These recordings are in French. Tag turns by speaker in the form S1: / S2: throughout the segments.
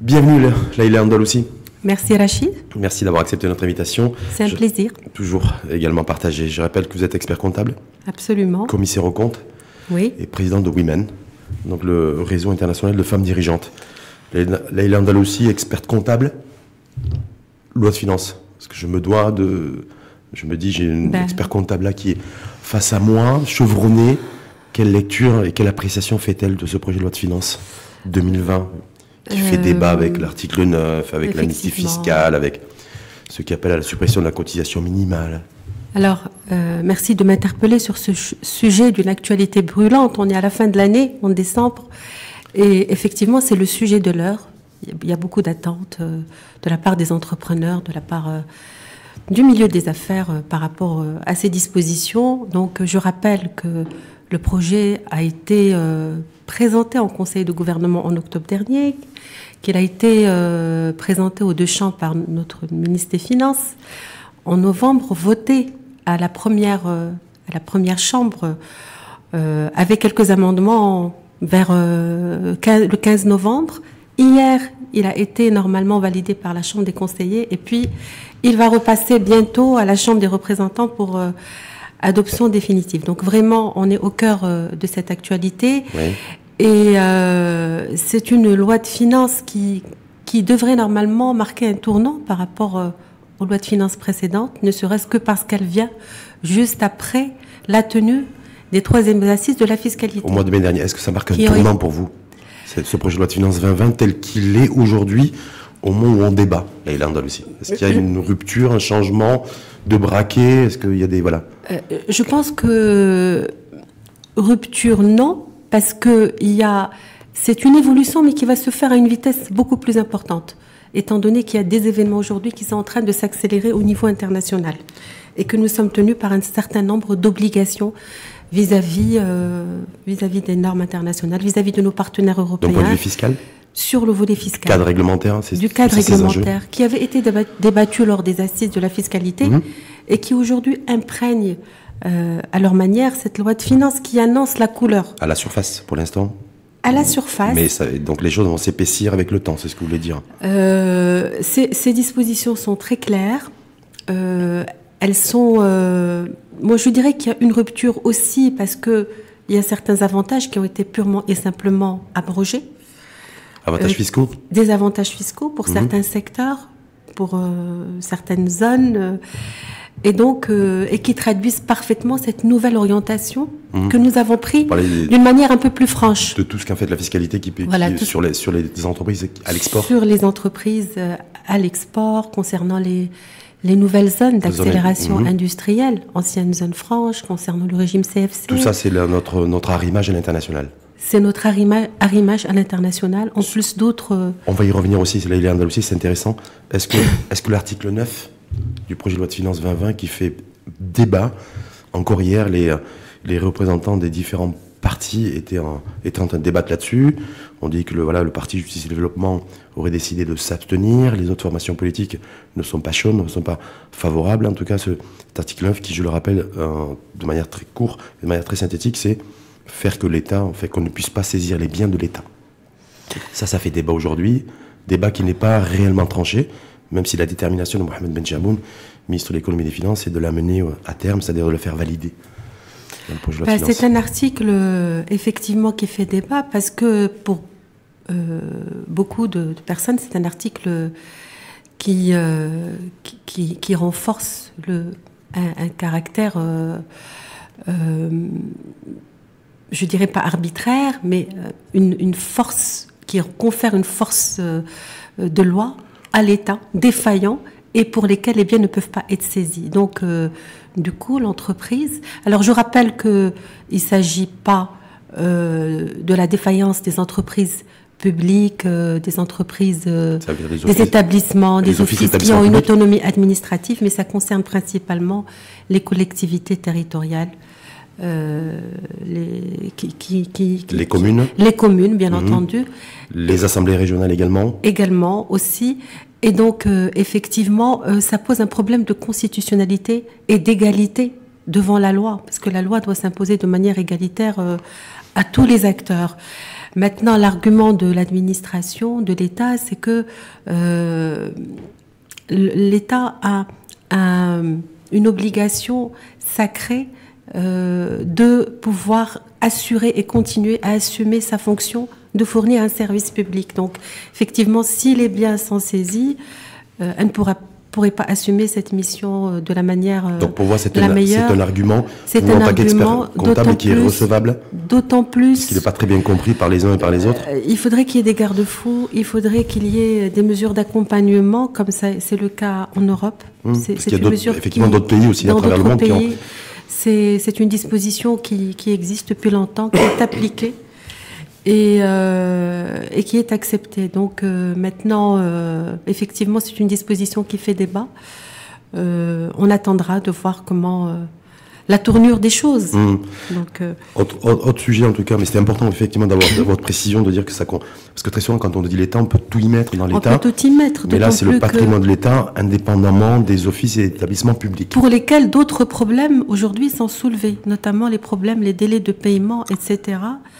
S1: Bienvenue Laïla Andalousi.
S2: Merci Rachid.
S1: Merci d'avoir accepté notre invitation.
S2: C'est un plaisir.
S1: Toujours également partagé. Je rappelle que vous êtes expert comptable.
S2: Absolument.
S1: Commissaire aux comptes.
S2: Oui.
S1: Et président de Women, donc le réseau international de femmes dirigeantes. Laïla Andalousi, experte comptable, loi de finances. Parce que je me dis, j'ai une expert comptable là qui est face à moi, chevronnée. Quelle lecture et quelle appréciation fait-elle de ce projet de loi de finances 2020 qui fait débat avec l'article 9, avec l'amnistie fiscale, avec ce qui appelle à la suppression de la cotisation minimale?
S2: Alors, merci de m'interpeller sur ce sujet d'une actualité brûlante. On est à la fin de l'année, en décembre, et effectivement, c'est le sujet de l'heure. Il y a beaucoup d'attentes de la part des entrepreneurs, de la part du milieu des affaires par rapport à ces dispositions. Donc, je rappelle que le projet a été présenté en Conseil de gouvernement en octobre dernier, qu'il a été présenté aux deux chambres par notre ministre des Finances, en novembre, voté à la première chambre avec quelques amendements vers le 15 novembre. Hier, il a été normalement validé par la Chambre des conseillers et puis il va repasser bientôt à la Chambre des représentants pour adoption définitive. Donc vraiment, on est au cœur de cette actualité. Oui. Et c'est une loi de finances qui devrait normalement marquer un tournant par rapport aux lois de finances précédentes, ne serait-ce que parce qu'elle vient juste après la tenue des 3e assises de la fiscalité.
S1: Au mois de mai dernier, est-ce que ça marque un tournant pour vous, ce projet de loi de finances 2020 tel qu'il est aujourd'hui, au moment où on débat, Laïla Andalousi? Est-ce qu'il y a une rupture, un changement de braquet? Est-ce qu'il y a des... Voilà.
S2: Je pense que rupture, non, parce que c'est une évolution, mais qui va se faire à une vitesse beaucoup plus importante, étant donné qu'il y a des événements aujourd'hui qui sont en train de s'accélérer au niveau international et que nous sommes tenus par un certain nombre d'obligations vis-à-vis des normes internationales, vis-à-vis de nos partenaires européens.
S1: D'un point de vue fiscal? Sur
S2: le volet fiscal.
S1: Cadre réglementaire, c'est
S2: du cadre réglementaire qui avait été débattu lors des assises de la fiscalité et qui aujourd'hui imprègne à leur manière cette loi de finances qui annonce la couleur.
S1: À la surface pour l'instant? À
S2: la surface.
S1: Mais donc les choses vont s'épaissir avec le temps, c'est ce que vous voulez dire?
S2: Ces dispositions sont très claires. Elles sont... moi, je dirais qu'il y a une rupture aussi parce qu'il y a certains avantages qui ont été purement et simplement abrogés.
S1: Avantages fiscaux? Des
S2: avantages fiscaux pour certains secteurs, pour certaines zones, et donc et qui traduisent parfaitement cette nouvelle orientation que nous avons prise d'une manière un peu plus franche.
S1: De tout ce qu'a fait la fiscalité sur les entreprises à l'export?
S2: Sur les entreprises à l'export, concernant les nouvelles zones d'accélération industrielle, anciennes zones franches, concernant le régime CFC.
S1: Tout ça, c'est notre arrimage à l'international.
S2: C'est notre arrimage à l'international, en plus d'autres...
S1: On va y revenir aussi, c'est Laïla Andalousi, c'est intéressant. Est-ce que l'article 9 du projet de loi de finances 2020 qui fait débat, encore hier, les représentants des différents partis étaient en train de débattre là-dessus. On dit que le parti Justice et Développement aurait décidé de s'abstenir. Les autres formations politiques ne sont pas chaudes, ne sont pas favorables. En tout cas, cet article 9 qui, je le rappelle, de manière très courte, de manière très synthétique, c'est faire que l'État, en fait, qu'on ne puisse pas saisir les biens de l'État. Ça fait débat aujourd'hui, débat qui n'est pas réellement tranché, même si la détermination de Mohamed Benchamoun, ministre de l'économie et des finances, est de l'amener à terme, c'est-à-dire de le faire valider.
S2: C'est un article, effectivement, qui fait débat, parce que pour beaucoup de personnes, c'est un article qui renforce un caractère... je dirais pas arbitraire, mais une force qui confère une force de loi à l'État défaillant et pour lesquels les biens ne peuvent pas être saisis. Donc, du coup, l'entreprise... Alors, je rappelle qu'il ne s'agit pas de la défaillance des entreprises publiques, des entreprises, des établissements, des offices qui ont une autonomie administrative, mais ça concerne principalement les collectivités territoriales.
S1: Les communes.
S2: Les communes, bien entendu.
S1: Les assemblées régionales également.
S2: Également, aussi. Et donc, effectivement, ça pose un problème de constitutionnalité et d'égalité devant la loi, parce que la loi doit s'imposer de manière égalitaire à tous les acteurs. Maintenant, l'argument de l'administration, de l'État, c'est que l'État a une obligation sacrée de pouvoir assurer et continuer à assumer sa fonction de fournir un service public. Donc, effectivement, si les biens sont saisis, elle ne pourrait pas assumer cette mission de la manière
S1: Donc pour moi, c'est
S2: la meilleure.
S1: C'est un argument
S2: C'est
S1: pour
S2: un
S1: en tant qu'expert comptable qui est recevable.
S2: D'autant plus
S1: Parce qu'il n'est pas très bien compris par les uns et par les autres.
S2: Il faudrait qu'il y ait des garde-fous, il faudrait qu'il y ait des mesures d'accompagnement, comme ça, c'est le cas en Europe.
S1: Parce qu'il y a effectivement d'autres pays aussi à travers le monde qui ont...
S2: C'est une disposition qui existe depuis longtemps, qui est appliquée et qui est acceptée. Donc maintenant, effectivement, c'est une disposition qui fait débat. On attendra de voir comment la tournure des choses. Donc,
S1: autre sujet en tout cas, mais c'était important effectivement d'avoir votre précision, de dire que ça compte. Parce que très souvent, quand on dit l'État, on peut tout y mettre dans l'État.
S2: On peut tout y mettre.
S1: Mais là, c'est le patrimoine de l'État, indépendamment des offices et établissements publics.
S2: Pour lesquels d'autres problèmes aujourd'hui sont soulevés, notamment les problèmes, les délais de paiement, etc.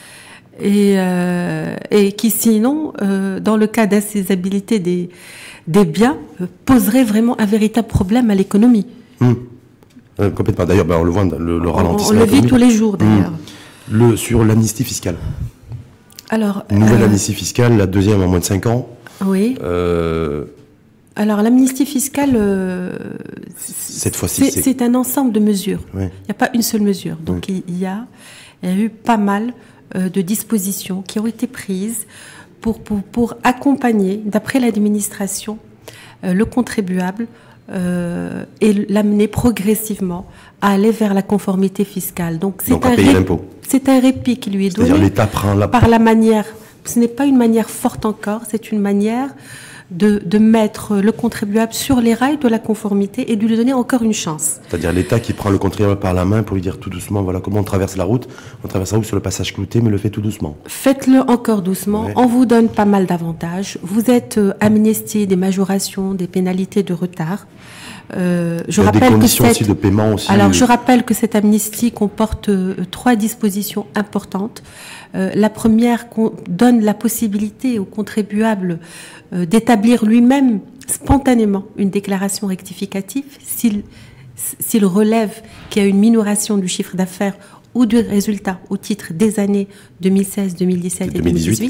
S2: Et qui sinon, dans le cas d'insaisissabilité des biens, poseraient vraiment un véritable problème à l'économie.
S1: Complètement. D'ailleurs, on le voit, le ralentissement.
S2: On le vit tous les jours, d'ailleurs.
S1: Sur l'amnistie fiscale.
S2: Alors,
S1: une nouvelle amnistie fiscale, la deuxième en moins de 5 ans.
S2: Oui. Alors, l'amnistie fiscale,
S1: cette fois-ci,
S2: c'est un ensemble de mesures.
S1: Oui.
S2: Il n'y a pas une seule mesure. Donc, il y a eu pas mal de dispositions qui ont été prises pour accompagner, d'après l'administration, le contribuable et l'amener progressivement à aller vers la conformité fiscale. Donc c'est un répit qui lui est donné.
S1: C'est-à-dire l'État prend
S2: par la manière. Ce n'est pas une manière forte encore, c'est une manière de mettre le contribuable sur les rails de la conformité et de lui donner encore une chance.
S1: C'est-à-dire l'État qui prend le contribuable par la main pour lui dire tout doucement, voilà comment on traverse la route. On traverse la route sur le passage clouté, mais le fait tout doucement.
S2: Faites-le encore doucement. Ouais. On vous donne pas mal d'avantages. Vous êtes amnistié des majorations, des pénalités de retard.
S1: Je rappelle des conditions aussi de paiement aussi.
S2: Alors, je rappelle que cette amnistie comporte 3 dispositions importantes. La première donne la possibilité au contribuable d'établir lui-même spontanément une déclaration rectificative s'il relève qu'il y a une minoration du chiffre d'affaires ou du résultat au titre des années 2016, 2017 et 2018.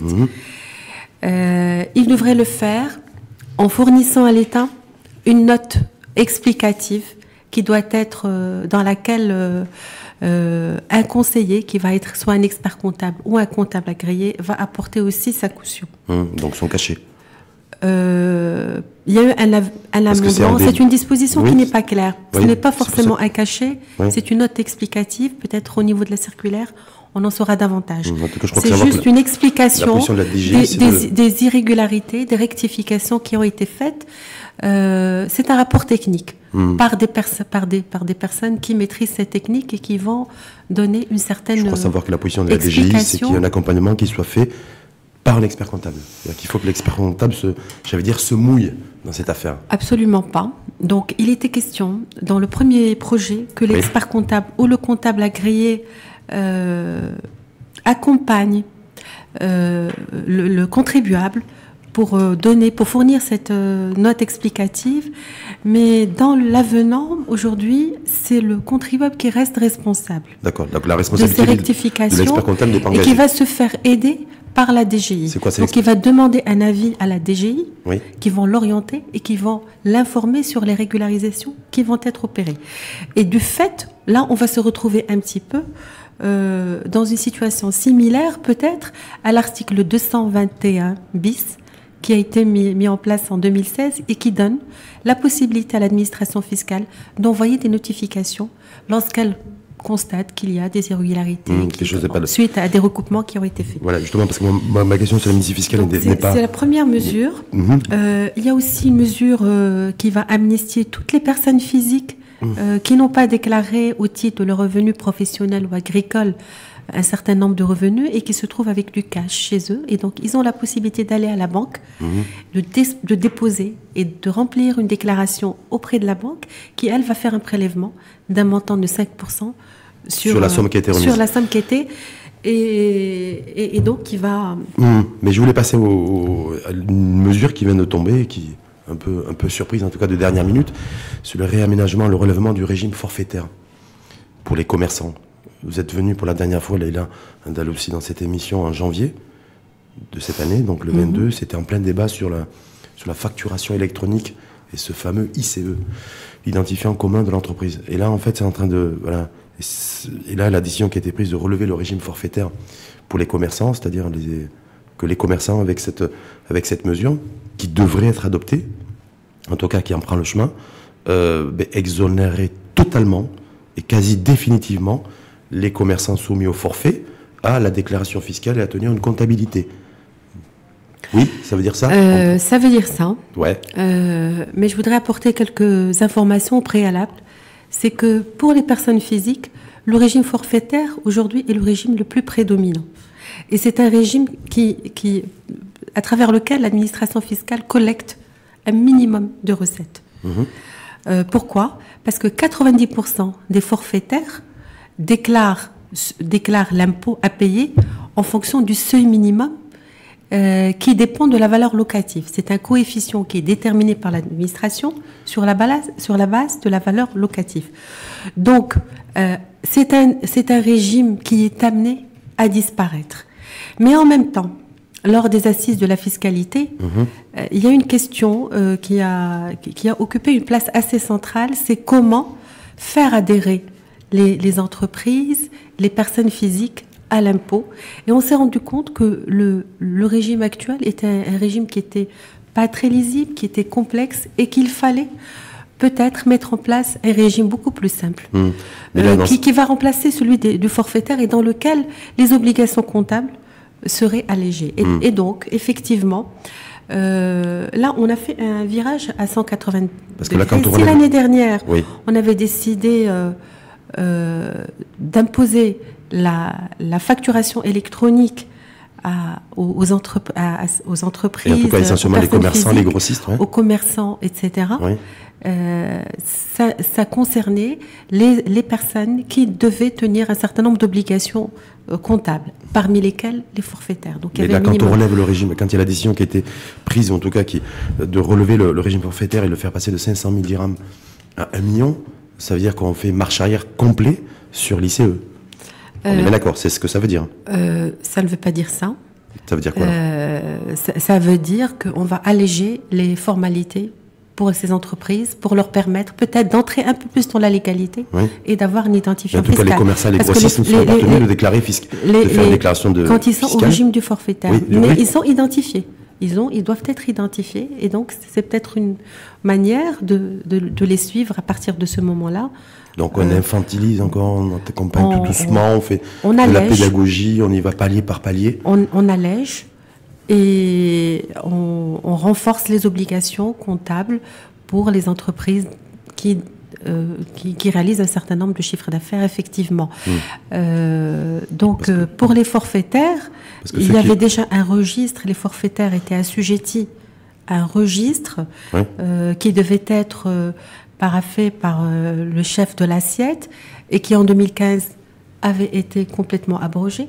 S2: Il devrait le faire en fournissant à l'État une note explicative qui doit être dans laquelle un conseiller qui va être soit un expert comptable ou un comptable agréé va apporter aussi sa caution.
S1: Donc son cachet.
S2: Il y a eu un amendement, c'est une disposition qui n'est pas claire. Ce n'est pas forcément un cachet, c'est une note explicative, peut-être au niveau de la circulaire, on en saura davantage. C'est juste une explication des irrégularités, des rectifications qui ont été faites. C'est un rapport technique par des personnes qui maîtrisent cette technique et qui vont donner une certaine.
S1: Je crois savoir que la position de la DGI, c'est qu'il y a un accompagnement qui soit fait par l'expert comptable. C'est-à-dire qu'il faut que l'expert comptable se mouille dans cette affaire.
S2: Absolument pas. Donc, il était question, dans le premier projet, que l'expert comptable ou le comptable agréé accompagne le contribuable pour fournir cette note explicative. Mais dans l'avenant, aujourd'hui, c'est le contribuable qui reste responsable.
S1: D'accord. Donc, la responsabilité
S2: de ces rectifications
S1: de l'expert comptable n'est pas engagée.
S2: Et qui va se faire aider par la DGI.
S1: C'est quoi,
S2: donc il va demander un avis à la DGI,
S1: oui,
S2: qui vont l'orienter et qui vont l'informer sur les régularisations qui vont être opérées. Et du fait, là, on va se retrouver un petit peu dans une situation similaire, peut-être, à l'article 221 bis, qui a été mis en place en 2016 et qui donne la possibilité à l'administration fiscale d'envoyer des notifications lorsqu'elle constate qu'il y a des irrégularités suite à des recoupements qui ont été faits.
S1: Voilà, justement, parce que ma question sur l'amnistie fiscale n'est pas...
S2: C'est la première mesure. Il y a aussi une mesure qui va amnistier toutes les personnes physiques qui n'ont pas déclaré au titre de leur revenu professionnel ou agricole un certain nombre de revenus et qui se trouvent avec du cash chez eux. Et donc, ils ont la possibilité d'aller à la banque, de déposer et de remplir une déclaration auprès de la banque qui, elle, va faire un prélèvement d'un montant de 5% sur la somme qui a été remise. Sur la somme qui a été. et donc qui va...
S1: Mais je voulais passer à une mesure qui vient de tomber, qui est un peu surprise, en tout cas de dernière minute, sur le réaménagement, le relèvement du régime forfaitaire pour les commerçants. Vous êtes venu pour la dernière fois, Leïla Andalousi, dans cette émission en janvier de cette année, donc le 22, c'était en plein débat sur la facturation électronique et ce fameux ICE, l'identifiant commun de l'entreprise. Et là, en fait, c'est en train de... Voilà. Et là, la décision qui a été prise de relever le régime forfaitaire pour les commerçants, c'est-à-dire que les commerçants, avec cette mesure, qui devrait être adoptée, en tout cas qui en prend le chemin, exonérer totalement et quasi définitivement les commerçants soumis au forfait à la déclaration fiscale et à tenir une comptabilité. Oui, ça veut dire ça
S2: Ça veut dire ça.
S1: Ouais.
S2: Mais je voudrais apporter quelques informations préalables. C'est que pour les personnes physiques, le régime forfaitaire, aujourd'hui, est le régime le plus prédominant. Et c'est un régime à travers lequel l'administration fiscale collecte un minimum de recettes. Pourquoi ? Parce que 90% des forfaitaires déclarent l'impôt à payer en fonction du seuil minimum qui dépend de la valeur locative. C'est un coefficient qui est déterminé par l'administration sur la base de la valeur locative. Donc, c'est un régime qui est amené à disparaître. Mais en même temps, lors des assises de la fiscalité, il y a une question qui a occupé une place assez centrale, c'est comment faire adhérer les entreprises, les personnes physiques à l'impôt. Et on s'est rendu compte que le régime actuel était un régime qui était pas très lisible, qui était complexe et qu'il fallait peut-être mettre en place un régime beaucoup plus simple, qui va remplacer celui du forfaitaire et dans lequel les obligations comptables seraient allégées. Et donc, effectivement, là, on a fait un virage à 180
S1: Parce que là, quand
S2: Si l'année dernière, on avait décidé d'imposer la facturation électronique aux entreprises,
S1: et en tout cas essentiellement les commerçants, les grossistes,
S2: aux commerçants, etc. Ça concernait les personnes qui devaient tenir un certain nombre d'obligations comptables, parmi lesquelles les forfaitaires. Donc,
S1: mais là, quand on relève le régime, quand il y a la décision qui a été prise, ou en tout cas de relever le régime forfaitaire et le faire passer de 500 000 dirhams à 1 million, ça veut dire qu'on fait marche arrière complet sur l'ICE. On est bien d'accord, c'est ce que ça veut dire.
S2: Ça ne veut pas dire ça.
S1: Ça veut dire quoi
S2: ça veut dire qu'on va alléger les formalités pour ces entreprises, pour leur permettre peut-être d'entrer un peu plus dans la légalité et d'avoir une identification fiscale. En tout cas,
S1: les commerçants et les grossistes ne sont pas tenus de déclarer de faire une déclaration de
S2: quand ils sont
S1: fiscale.
S2: Au régime du forfaitaire. Mais ils sont identifiés. Ils doivent être identifiés et donc c'est peut-être une manière de les suivre à partir de ce moment-là.
S1: Donc on infantilise encore, on accompagne tout doucement, on fait de la pédagogie, on y va palier par palier.
S2: On allège et on renforce les obligations comptables pour les entreprises qui réalisent un certain nombre de chiffres d'affaires, effectivement. Donc pour les forfaitaires, il y avait déjà un registre, les forfaitaires étaient assujettis à un registre qui devait être paraphé par le chef de l'assiette et qui en 2015 avait été complètement abrogé.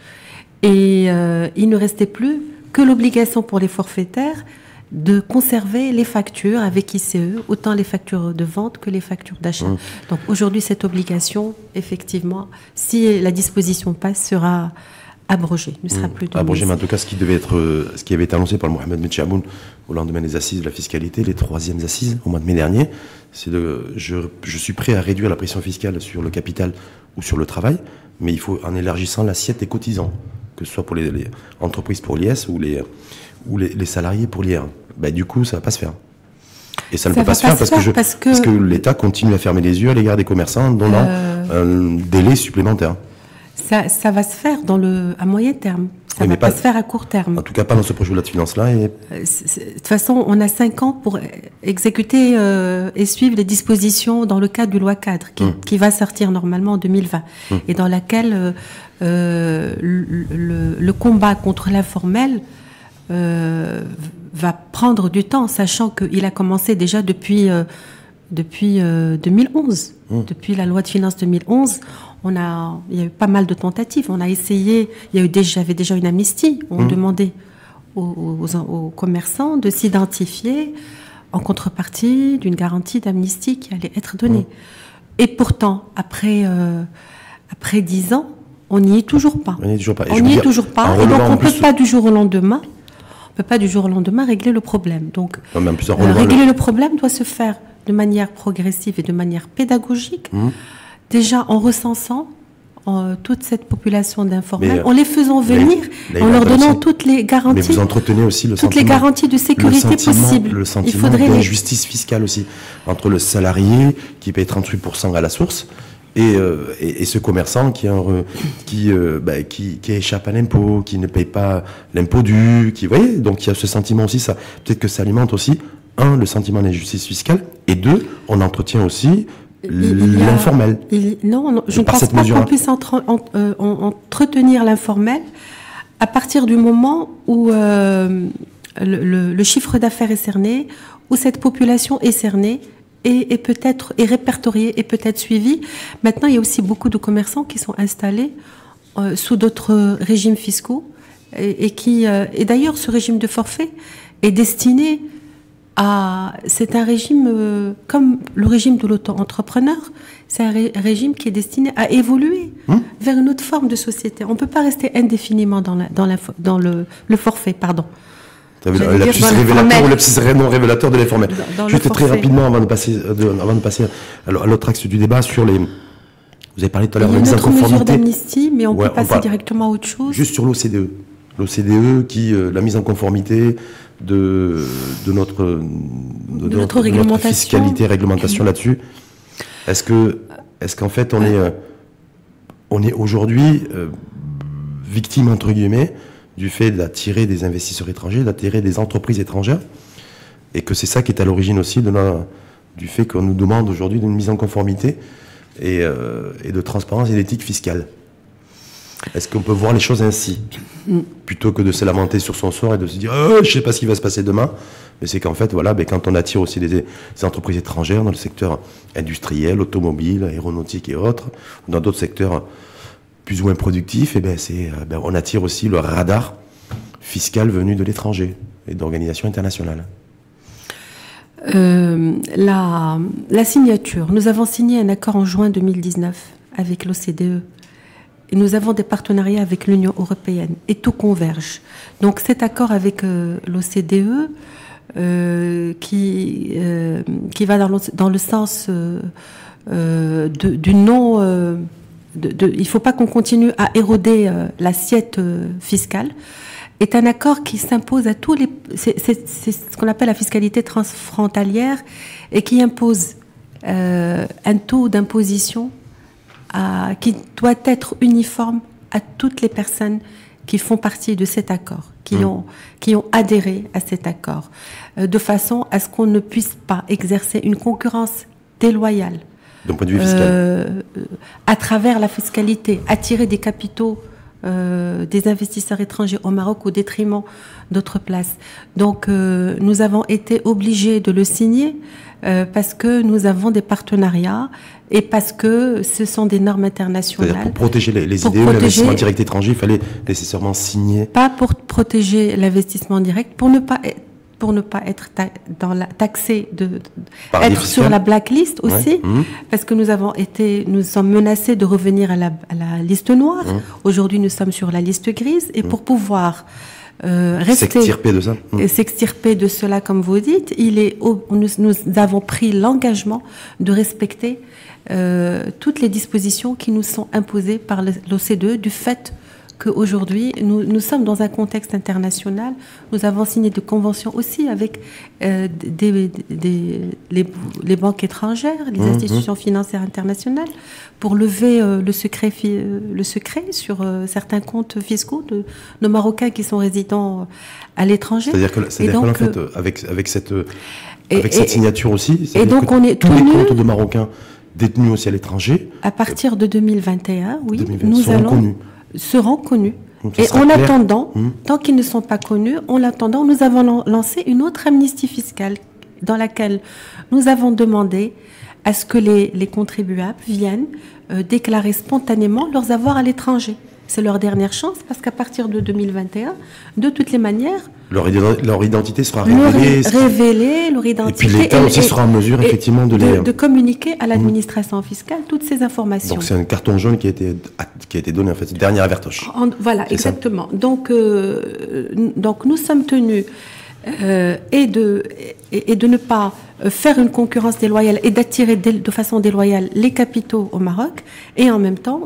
S2: Et il ne restait plus que l'obligation pour les forfaitaires de conserver les factures avec ICE, autant les factures de vente que les factures d'achat. Donc aujourd'hui, cette obligation, effectivement, si la disposition passe, sera abrogée, ne sera plus de
S1: abrogée, mais en tout cas, ce qui avait été annoncé par le Mohamed Medchamoun au lendemain des assises de la fiscalité, les 3e assises au mois de mai dernier, c'est je suis prêt à réduire la pression fiscale sur le capital ou sur le travail, mais il faut en élargissant l'assiette des cotisants, que ce soit pour les entreprises pour l'IS ou les salariés pour l'IR. Du coup, ça ne va pas se faire. Et ça ne peut pas se faire parce que l'État continue à fermer les yeux à l'égard des commerçants en donnant un délai supplémentaire.
S2: Ça va se faire à moyen terme. Ça ne va pas se faire à court terme.
S1: En tout cas, pas dans ce projet de loi de finances-là.
S2: De toute façon, on a 5 ans pour exécuter et suivre les dispositions dans le cadre du loi cadre qui va sortir normalement en 2020 et dans laquelle le combat contre l'informel va prendre du temps, sachant qu'il a commencé déjà depuis depuis 2011. Depuis la loi de finances 2011, il y a eu pas mal de tentatives. On a essayé, j'avais déjà une amnistie. On demandait aux commerçants de s'identifier en contrepartie d'une garantie d'amnistie qui allait être donnée. Et pourtant, après 10 ans, on n'y est toujours pas.
S1: On n'y est toujours pas.
S2: On n'y est toujours pas. Et donc, on ne peut pas du jour au lendemain. On peut pas du jour au lendemain régler le problème. Donc, régler le problème doit se faire de manière progressive et de manière pédagogique. Déjà en recensant toute cette population d'informels, en les faisant venir, en leur donnant toutes les garanties.
S1: Mais vous entretenez aussi
S2: toutes les garanties de sécurité possibles.
S1: Le sentiment d'injustice fiscale aussi entre le salarié qui paye 38% à la source et ce commerçant qui échappe à l'impôt, qui ne paye pas l'impôt dû, vous voyez, donc il y a ce sentiment aussi, ça peut-être que ça alimente aussi le sentiment d'injustice fiscale, et 2, on entretient aussi l'informel.
S2: Non, je ne pense pas qu'on puisse entretenir l'informel à partir du moment où le chiffre d'affaires est cerné, où cette population est cernée et peut-être est répertoriée et peut-être suivie. Maintenant, il y a aussi beaucoup de commerçants qui sont installés sous d'autres régimes fiscaux et d'ailleurs, ce régime de forfait est destiné c'est un régime, comme le régime de l'auto-entrepreneur, c'est un régime qui est destiné à évoluer vers une autre forme de société. On ne peut pas rester indéfiniment dans le forfait, pardon.
S1: Le lapsus révélateur ou le lapsus non révélateur de l'informel. Juste très rapidement, avant de passer à l'autre axe du débat, sur les... Vous avez parlé tout à l'heure de la mise en conformité. Il y a une autre mesure
S2: d'amnistie, mais on peut passer directement à autre chose.
S1: Juste sur l'OCDE. L'OCDE qui, la mise en conformité de notre fiscalité, réglementation là-dessus. Est-ce qu'en fait on est aujourd'hui victime, entre guillemets, du fait d'attirer des investisseurs étrangers, d'attirer des entreprises étrangères, et que c'est ça qui est à l'origine aussi du fait qu'on nous demande aujourd'hui d'une mise en conformité et de transparence et d'éthique fiscale. Est-ce qu'on peut voir les choses ainsi, plutôt que de se lamenter sur son sort et de se dire je ne sais pas ce qui va se passer demain, mais c'est qu'en fait, voilà, quand on attire aussi des entreprises étrangères dans le secteur industriel, automobile, aéronautique et autres, ou dans d'autres secteurs plus ou moins productifs, on attire aussi le radar fiscal venu de l'étranger et d'organisations internationales.
S2: La signature, nous avons signé un accord en juin 2019 avec l'OCDE. Et nous avons des partenariats avec l'Union européenne et tout converge. Donc cet accord avec l'OCDE qui va dans le sens du non... il ne faut pas qu'on continue à éroder l'assiette fiscale, est un accord qui s'impose à tous les... C'est ce qu'on appelle la fiscalité transfrontalière et qui impose un taux d'imposition qui doit être uniforme à toutes les personnes qui font partie de cet accord, qui ont adhéré à cet accord, de façon à ce qu'on ne puisse pas exercer une concurrence déloyale
S1: d'un point de vue fiscal,
S2: à travers la fiscalité, attirer des capitaux, des investisseurs étrangers au Maroc au détriment d'autres places. Donc nous avons été obligés de le signer parce que nous avons des partenariats et parce que ce sont des normes internationales.
S1: Pour protéger les idées, l'investissement direct étranger, il fallait nécessairement signer.
S2: Pas pour protéger l'investissement direct, pour ne pas être taxé être sur la blacklist aussi, parce que nous sommes menacés de revenir à la liste noire. Aujourd'hui, nous sommes sur la liste grise, et pour pouvoir
S1: s'extirper de ça.
S2: S'extirper de cela, comme vous dites, nous avons pris l'engagement de respecter toutes les dispositions qui nous sont imposées par l'OCDE du fait qu'aujourd'hui, nous sommes dans un contexte international. Nous avons signé des conventions aussi avec les banques étrangères, les institutions financières internationales, pour lever le secret sur certains comptes fiscaux de nos Marocains qui sont résidents à l'étranger.
S1: C'est-à-dire qu'en fait, avec cette signature aussi,
S2: et donc on est
S1: tous les comptes de Marocains détenus aussi à l'étranger,
S2: à partir de 2021, oui,
S1: seront connus.
S2: Et en attendant, tant qu'ils ne sont pas connus, nous avons lancé une autre amnistie fiscale dans laquelle nous avons demandé à ce que les contribuables viennent déclarer spontanément leurs avoirs à l'étranger. C'est leur dernière chance parce qu'à partir de 2021, de toutes les manières,
S1: leur identité sera révélée.
S2: Leur identité.
S1: Et puis l'État aussi sera en mesure effectivement
S2: de communiquer à l'administration fiscale toutes ces informations.
S1: Donc c'est un carton jaune qui a été donné en fait, dernière avertoche.
S2: Voilà, exactement. Donc nous sommes tenus et de ne pas faire une concurrence déloyale et d'attirer de façon déloyale les capitaux au Maroc, et en même temps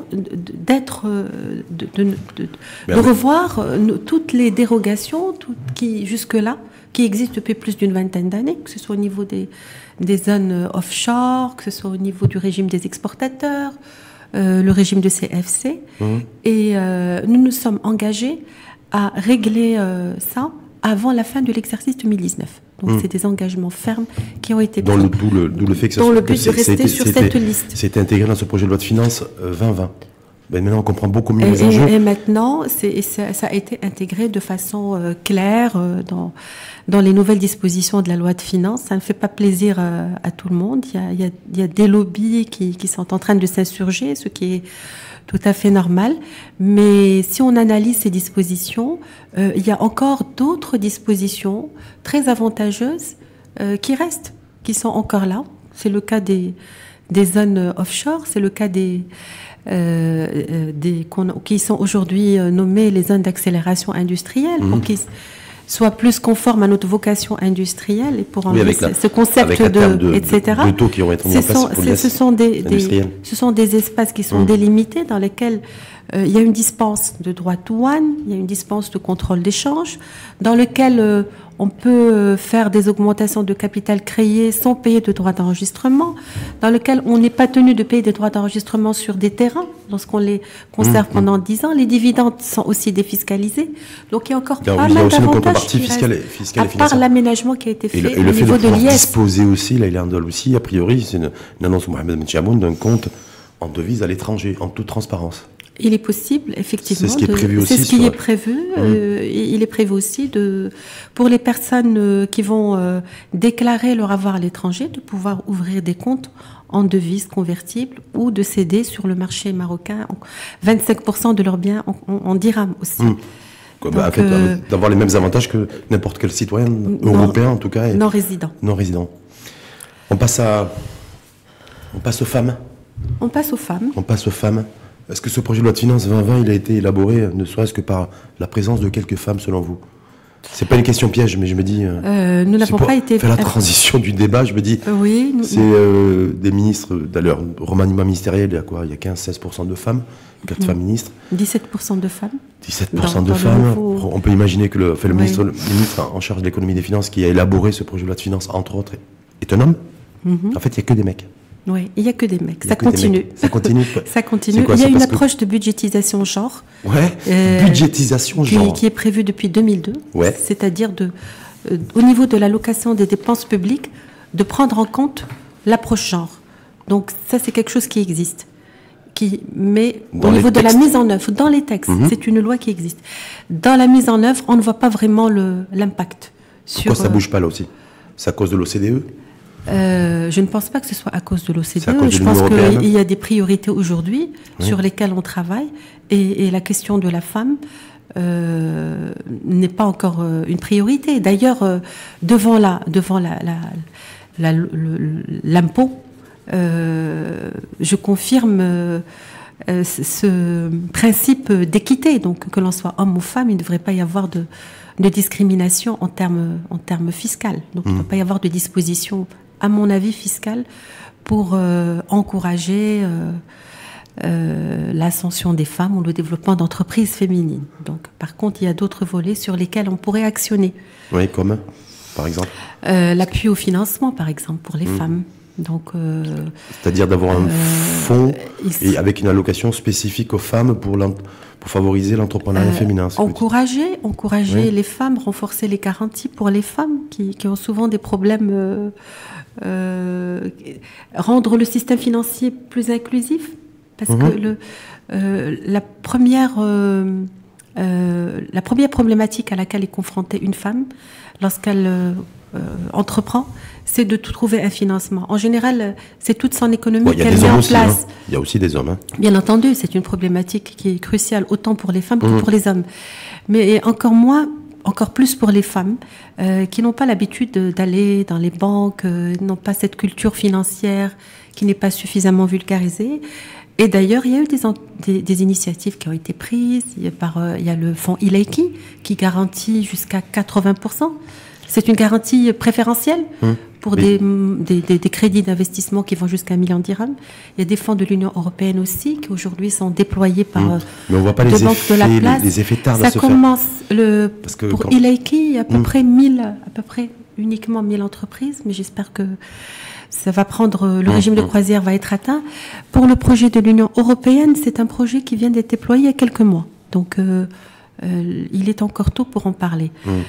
S2: de revoir toutes les dérogations qui jusque-là, qui existent depuis plus d'une vingtaine d'années, que ce soit au niveau des zones offshore, que ce soit au niveau du régime des exportateurs, le régime de CFC. Et nous nous sommes engagés à régler ça avant la fin de l'exercice 2019. Donc c'est des engagements fermes qui ont été pris.
S1: D'où le fait que
S2: dans le but de rester sur cette liste.
S1: C'est intégré dans ce projet de loi de finances 2020. Ben maintenant, on comprend beaucoup mieux les enjeux.
S2: Et maintenant, ça a été intégré de façon claire dans les nouvelles dispositions de la loi de finances. Ça ne fait pas plaisir à tout le monde. Il y a des lobbies qui sont en train de s'insurger, ce qui est tout à fait normal. Mais si on analyse ces dispositions, il y a encore d'autres dispositions très avantageuses qui restent, qui sont encore là. C'est le cas des zones offshore, c'est le cas qui sont aujourd'hui nommées les zones d'accélération industrielle, pour qu'ils soient plus conformes à notre vocation industrielle et pour ce concept etc.
S1: De taux qui ont été mis en place pour
S2: ce sont des espaces qui sont délimités dans lesquels il y a une dispense de droits de douane, il y a une dispense de contrôle d'échange, dans lequel on peut faire des augmentations de capital créé sans payer de droits d'enregistrement, dans lequel on n'est pas tenu de payer des droits d'enregistrement sur des terrains lorsqu'on les conserve pendant 10 ans. Les dividendes sont aussi défiscalisés. Donc il y a encore pas mal d'avantages à part l'aménagement qui a été fait
S1: au niveau de l'IS. Disposer aussi, là il est aussi, a priori, c'est une annonce de Mohamed Ben Chamoun d'un compte en devise à l'étranger, en toute transparence.
S2: Il est possible, effectivement.
S1: C'est ce qui est prévu aussi.
S2: C'est ce qui est prévu. Il est prévu aussi pour les personnes qui vont déclarer leur avoir à l'étranger, de pouvoir ouvrir des comptes en devises convertibles ou de céder sur le marché marocain 25% de leurs biens en dirhams aussi.
S1: Donc, en fait, d'avoir les mêmes avantages que n'importe quel citoyen européen, en tout cas.
S2: Non résident.
S1: Non résident. On passe aux femmes.
S2: On passe aux femmes.
S1: On passe aux femmes. Est-ce que ce projet de loi de finances 2020, il a été élaboré, ne serait-ce que par la présence de quelques femmes, selon vous? C'est pas une question piège, mais je me dis...
S2: nous n'avons pas été...
S1: faire la transition du débat, je me dis...
S2: Oui.
S1: C'est des ministres, d'ailleurs, remaniement ministériel, il y a quoi? Il y a 15-16% de femmes, 4 femmes ministres.
S2: 17% de femmes.
S1: 17% de femmes. On peut imaginer que le ministre en charge de l'économie et des finances, qui a élaboré ce projet de loi de finances, entre autres, est un homme. En fait, il n'y a que des mecs.
S2: Oui, il n'y a que des mecs. Ça continue.
S1: Ça continue.
S2: Ça continue. Il y a une approche de budgétisation genre.
S1: Budgétisation genre.
S2: Qui est prévue depuis 2002.
S1: Ouais.
S2: C'est-à-dire au niveau de l'allocation des dépenses publiques, de prendre en compte l'approche genre. Donc ça, c'est quelque chose qui existe. Mais au niveau de la mise en œuvre, dans les textes, c'est une loi qui existe. Dans la mise en œuvre, on ne voit pas vraiment l'impact.
S1: Pourquoi ça ne bouge pas là aussi? C'est à cause de l'OCDE?
S2: Je ne pense pas que ce soit à cause de l'OCDE. Je pense qu'il y a des priorités aujourd'hui sur lesquelles on travaille et la question de la femme n'est pas encore une priorité. D'ailleurs, devant l'impôt, je confirme ce principe d'équité. Donc, que l'on soit homme ou femme, il ne devrait pas y avoir de discrimination en termes fiscal. Donc, il ne doit pas y avoir de disposition, à mon avis, fiscale pour encourager l'ascension des femmes ou le développement d'entreprises féminines. Donc, par contre, il y a d'autres volets sur lesquels on pourrait actionner.
S1: Oui, comme, par exemple
S2: l'appui au financement, par exemple, pour les femmes. Donc,
S1: c'est-à-dire d'avoir un fonds et avec une allocation spécifique aux femmes pour favoriser l'entrepreneuriat féminin.
S2: Encourager les femmes, renforcer les garanties pour les femmes qui ont souvent des problèmes, rendre le système financier plus inclusif, parce que la première La première problématique à laquelle est confrontée une femme lorsqu'elle entreprend, c'est de trouver un financement. En général, c'est toute son économie qu'elle met en place.
S1: Il y a aussi des hommes. Hein.
S2: Bien entendu, c'est une problématique qui est cruciale autant pour les femmes que pour les hommes. Mais encore plus pour les femmes qui n'ont pas l'habitude d'aller dans les banques, n'ont pas cette culture financière qui n'est pas suffisamment vulgarisée. Et d'ailleurs, il y a eu des initiatives qui ont été prises. Il y a le fonds Ilaiki qui garantit jusqu'à 80%. C'est une garantie préférentielle pour des crédits d'investissement qui vont jusqu'à 1 million de dirhams. Il y a des fonds de l'Union européenne aussi qui aujourd'hui sont déployés par
S1: mais on voit pas
S2: les banques de la place.
S1: Les effets tardent
S2: à
S1: à se
S2: commence
S1: faire.
S2: Pour Ilaiki, il y a à peu près uniquement 1000 entreprises, mais j'espère que ça va prendre, le régime de croisière va être atteint. Pour le projet de l'Union européenne, c'est un projet qui vient d'être déployé il y a quelques mois. Donc, il est encore tôt pour en parler.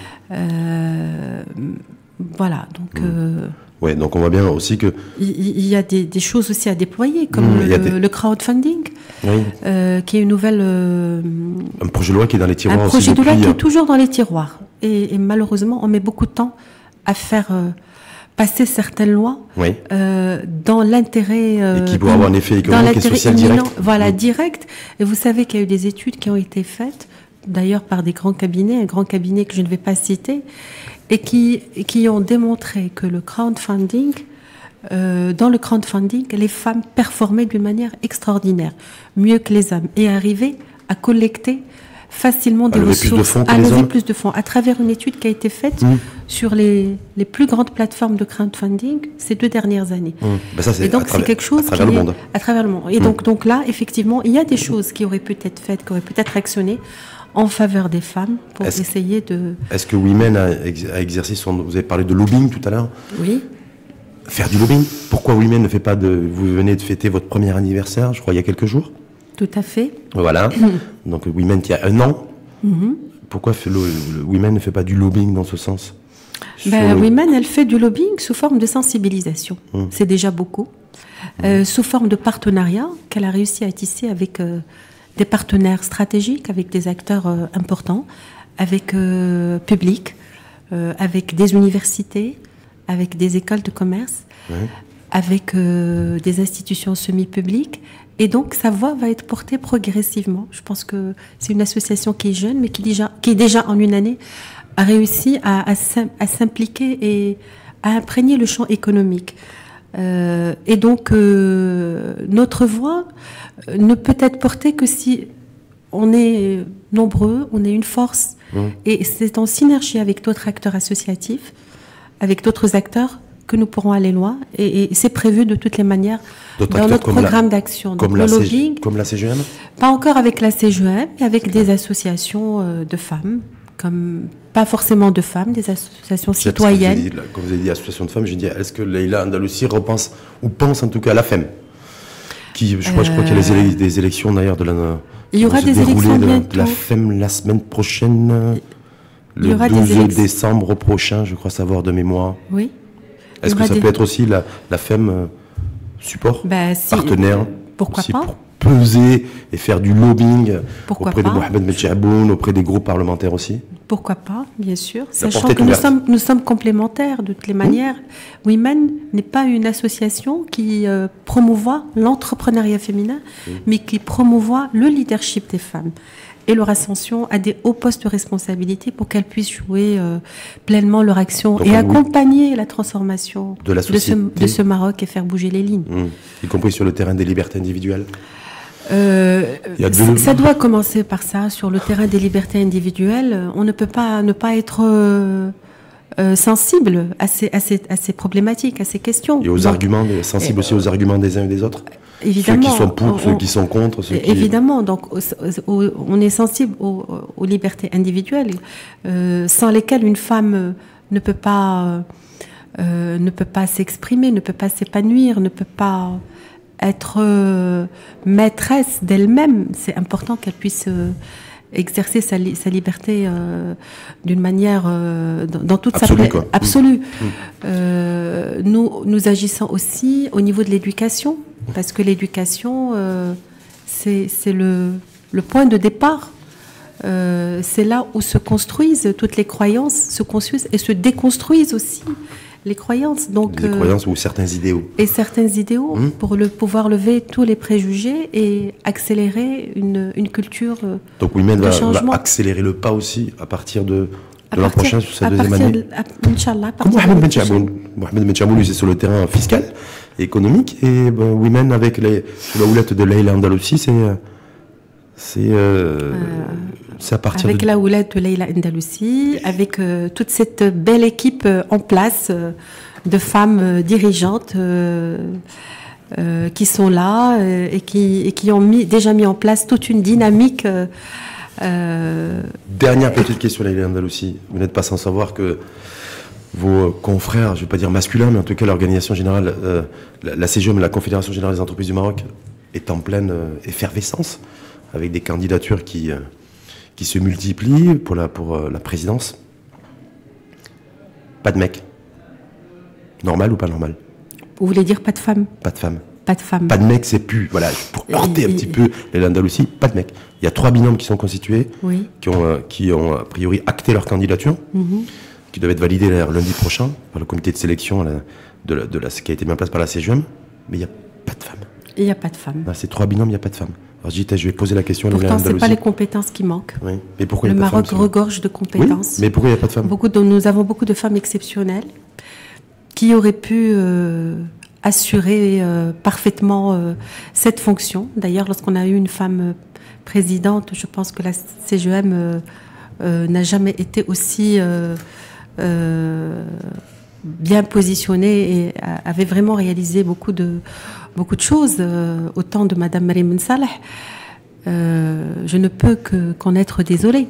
S2: Voilà, donc...
S1: Ouais, donc on voit bien aussi que...
S2: Il y a des choses aussi à déployer, comme le crowdfunding, qui est une nouvelle...
S1: un projet de loi qui est dans les tiroirs aussi.
S2: Un projet de loi qui est toujours dans les tiroirs. Et malheureusement, on met beaucoup de temps à faire... passer certaines lois dans l'intérêt...
S1: et qui pourraient avoir un effet économique et social direct.
S2: Voilà, direct. Et vous savez qu'il y a eu des études qui ont été faites, d'ailleurs par des grands cabinets, un grand cabinet que je ne vais pas citer, et qui ont démontré que le crowdfunding, dans le crowdfunding, les femmes performaient d'une manière extraordinaire, mieux que les hommes, et arrivaient à collecter facilement des ressources, à lever plus de fonds, à travers une étude qui a été faite sur les plus grandes plateformes de crowdfunding ces 2 dernières années.
S1: Ben ça,
S2: et donc c'est quelque chose
S1: à travers le monde.
S2: À travers le monde. Et donc là, effectivement, il y a des choses qui auraient peut-être faites, qui auraient peut-être actionné en faveur des femmes pour essayer de...
S1: Est-ce que Women a exercé son... Vous avez parlé de lobbying tout à l'heure.
S2: Oui.
S1: Faire du lobbying. Pourquoi Women ne fait pas de... Vous venez de fêter votre premier anniversaire, je crois, il y a quelques jours.
S2: Tout à fait.
S1: Voilà. Donc Women qui a 1 an. Pourquoi le Women ne fait pas du lobbying dans ce sens?
S2: Women, elle fait du lobbying sous forme de sensibilisation. C'est déjà beaucoup. Sous forme de partenariat qu'elle a réussi à tisser avec des partenaires stratégiques, avec des acteurs importants, avec public, avec des universités, avec des écoles de commerce, avec des institutions semi-publiques. Et donc, sa voix va être portée progressivement. Je pense que c'est une association qui est jeune, mais qui déjà en une année a réussi à s'impliquer et à imprégner le champ économique. Et donc, notre voix ne peut être portée que si on est nombreux, on est une force. Et c'est en synergie avec d'autres acteurs associatifs, avec d'autres acteurs, que nous pourrons aller loin. Et c'est prévu de toutes les manières dans notre programme d'action.
S1: Comme la CGM?
S2: Pas encore avec la CGM, mais avec des associations de femmes, pas forcément de femmes, des associations citoyennes.
S1: Quand vous avez dit association de femmes, j'ai dit, est-ce que Leïla Andalussi repense, ou pense en tout cas à la FEM je crois qu'il y a des élections d'ailleurs
S2: il y aura des élections bientôt.
S1: De la FEM la semaine prochaine, le 12 décembre prochain, je crois savoir de mémoire.
S2: Oui.
S1: Est-ce que ça peut être aussi la FEM support, partenaire,
S2: pourquoi pas,
S1: pour peser et faire du lobbying auprès de Mohamed Medjaboun, auprès des groupes parlementaires aussi?
S2: Pourquoi pas, bien sûr, sachant que nous sommes complémentaires de toutes les manières. Women n'est pas une association qui promouvoit l'entrepreneuriat féminin, mais qui promouvoit le leadership des femmes et leur ascension à des hauts postes de responsabilité pour qu'elles puissent jouer pleinement leur action et accompagner la transformation de ce Maroc et faire bouger les lignes.
S1: Y compris sur le terrain des libertés individuelles.
S2: Ça doit commencer par ça, sur le terrain des libertés individuelles. On ne peut pas ne pas être sensible à ces problématiques, à ces questions.
S1: Et aux arguments, sensible aussi aux arguments des uns et des autres.
S2: Évidemment,
S1: ceux qui sont pour, ceux qui sont contre.
S2: Évidemment, donc on est sensible aux libertés individuelles, sans lesquelles une femme ne peut pas s'exprimer, ne peut pas s'épanouir, ne peut pas être maîtresse d'elle-même. C'est important qu'elle puisse exercer sa liberté d'une manière dans toute absolue. Nous agissons aussi au niveau de l'éducation, parce que l'éducation c'est le point de départ c'est là où se construisent toutes les croyances, se construisent et se déconstruisent aussi les croyances. Donc,
S1: les croyances ou certains idéaux.
S2: Et certains idéaux pour pouvoir lever tous les préjugés et accélérer une culture
S1: Donc Women
S2: de
S1: va
S2: changement.
S1: accélérer le pas aussi à partir de l'an prochain, sur sa deuxième année.
S2: Inch'Allah.
S1: Mohamed Ben Chamoun, c'est sur le terrain fiscal et économique. Et Women, avec la houlette de Leila Andalousi, c'est à partir
S2: avec la houlette de Leila Andalousi, avec toute cette belle équipe en place de femmes dirigeantes qui sont là et qui ont déjà mis en place toute une dynamique.
S1: Dernière petite question, Leila Andalousi. Vous n'êtes pas sans savoir que vos confrères, je ne vais pas dire masculins, mais en tout cas l'organisation générale, la CGM, la Confédération Générale des Entreprises du Maroc, est en pleine effervescence, avec des candidatures qui se multiplient pour la présidence. Pas de mec. Normal ou pas normal?
S2: Vous voulez dire pas de femmes?
S1: Pas de femmes.
S2: Pas de femmes.
S1: Pas de mec, c'est plus. Voilà, pour heurter un petit peu les Andalousie, pas de mec. Il y a 3 binômes qui sont constitués,
S2: oui.
S1: qui ont a priori acté leur candidature, qui doivent être validés lundi prochain par le comité de sélection qui a été mis en place par la CGM, mais il n'y a pas de femmes.
S2: Il n'y a pas de femmes.
S1: Ces 3 binômes, il n'y a pas de femmes. Alors je vais poser la question à
S2: Pourtant, ce n'est pas les compétences qui manquent.
S1: Oui. Mais pourquoi
S2: le
S1: il y a pas de
S2: Maroc
S1: femmes,
S2: regorge de compétences.
S1: Oui, mais pourquoi il n'y a pas de femmes?
S2: Nous avons beaucoup de femmes exceptionnelles qui auraient pu assurer parfaitement cette fonction. D'ailleurs, lorsqu'on a eu une femme présidente, je pense que la CGM n'a jamais été aussi bien positionnée et avait vraiment réalisé beaucoup de choses. Au temps de Madame Mariam Ben Saleh, je ne peux qu'en être désolée.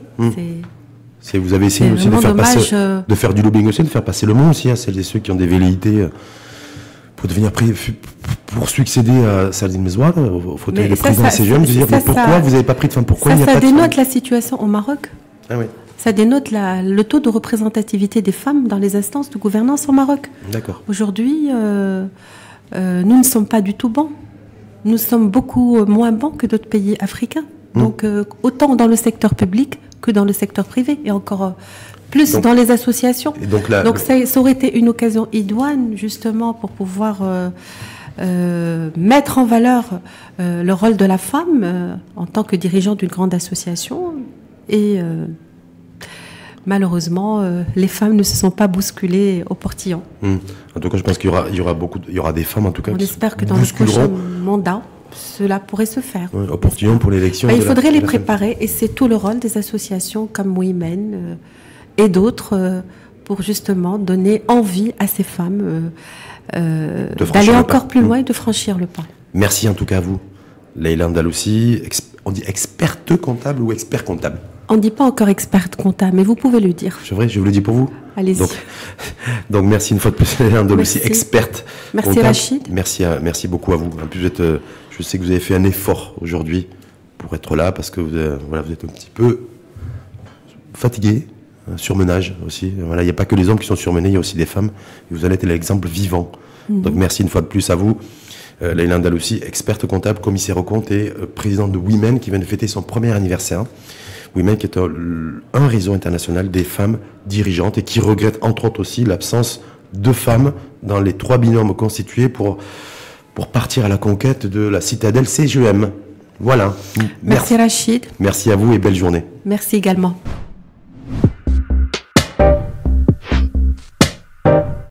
S1: Vous avez essayé aussi de faire du lobbying aussi, de faire passer le mot aussi à celles et ceux qui ont des velléités pour devenir pour succéder à Saladin Mezouar au fauteuil de président de la CGM, de dire mais pourquoi vous n'avez pas pris de femmes? Pourquoi il n'y a pas de femmes?
S2: Ça dénote la situation au Maroc.
S1: Ah oui.
S2: Ça dénote le taux de représentativité des femmes dans les instances de gouvernance au Maroc.
S1: D'accord.
S2: Aujourd'hui, nous ne sommes pas du tout bons. Nous sommes beaucoup moins bons que d'autres pays africains. Donc, autant dans le secteur public que dans le secteur privé, et encore plus dans les associations. Donc ça aurait été une occasion idoine, justement, pour pouvoir mettre en valeur le rôle de la femme en tant que dirigeante d'une grande association. Et malheureusement, les femmes ne se sont pas bousculées au portillon.
S1: En tout cas, je pense qu'il y aura des femmes, en tout cas,
S2: on espère que dans le prochain mandat, cela pourrait se faire.
S1: Oui, au portillon pour l'élection.
S2: Il faudrait les préparer, et c'est tout le rôle des associations comme Women et d'autres pour justement donner envie à ces femmes d'aller encore plus loin et de franchir le pas.
S1: Merci en tout cas à vous, Leila Andalousi. On dit experte comptable ou expert comptable?
S2: On ne dit pas encore experte comptable, mais vous pouvez le dire.
S1: C'est vrai, je vous le dis pour vous.
S2: Allez-y.
S1: Donc merci une fois de plus, Leila Andalousi, experte.
S2: Merci
S1: comptable.
S2: Rachid.
S1: Merci beaucoup à vous. En plus, je sais que vous avez fait un effort aujourd'hui pour être là, parce que vous êtes un petit peu fatigué, surmenage aussi. Voilà, il n'y a pas que les hommes qui sont surmenés, il y a aussi des femmes. Et vous allez être l'exemple vivant. Donc merci une fois de plus à vous. Leila Andalousi, experte comptable, commissaire aux comptes et présidente de Women, qui vient de fêter son premier anniversaire. Women qui est un réseau international des femmes dirigeantes et qui regrette entre autres aussi l'absence de femmes dans les 3 binômes constitués pour partir à la conquête de la citadelle CGM. Voilà.
S2: Merci Rachid.
S1: Merci à vous et belle journée.
S2: Merci également.